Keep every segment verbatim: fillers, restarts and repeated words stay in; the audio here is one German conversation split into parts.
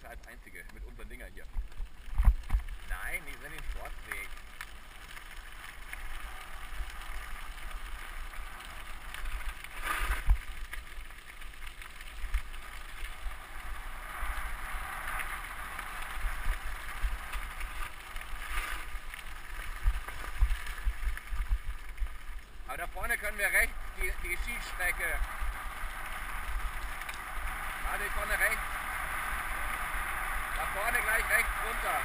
Kilometer als einzige mit unseren Dinger hier. Nein, die sind im Sportweg. Aber da vorne können wir rechts die, die Skistrecke. Warte, vorne rechts. Da vorne gleich rechts runter.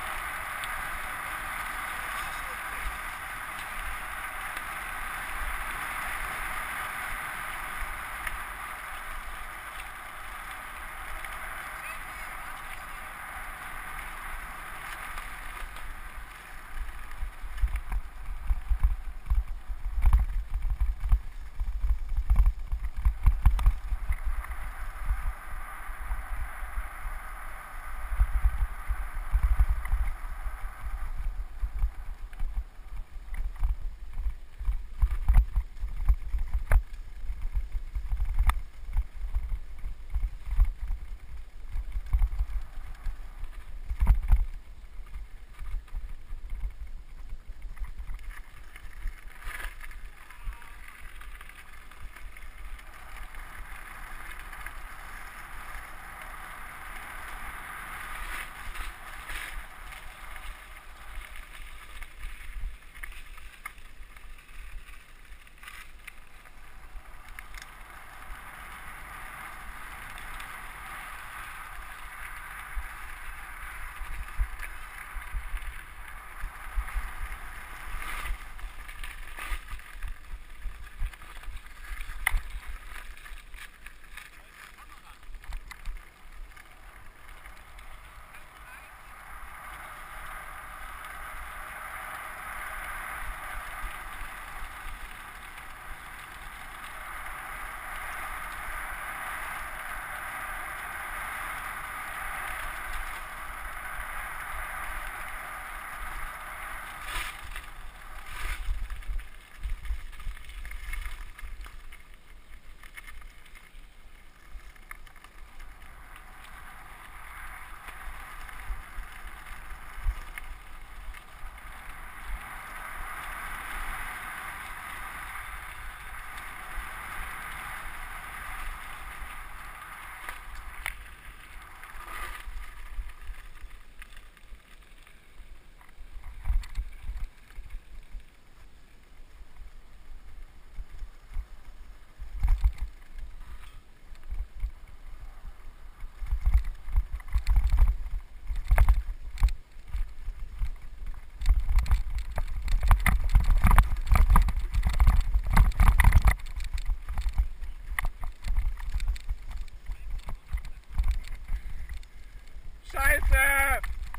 Scheiße!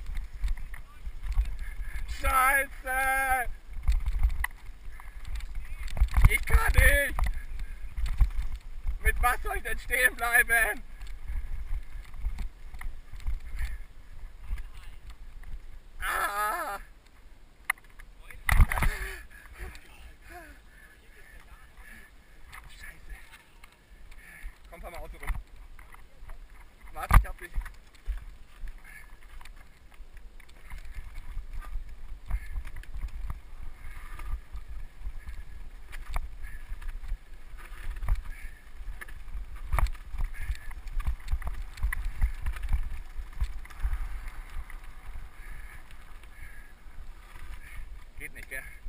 Scheiße! Ich kann nicht! Mit was soll ich denn stehen bleiben? Ah! Scheiße! Komm, fahr mal außen rum. Warte, ich hab dich. Geht nicht, gell?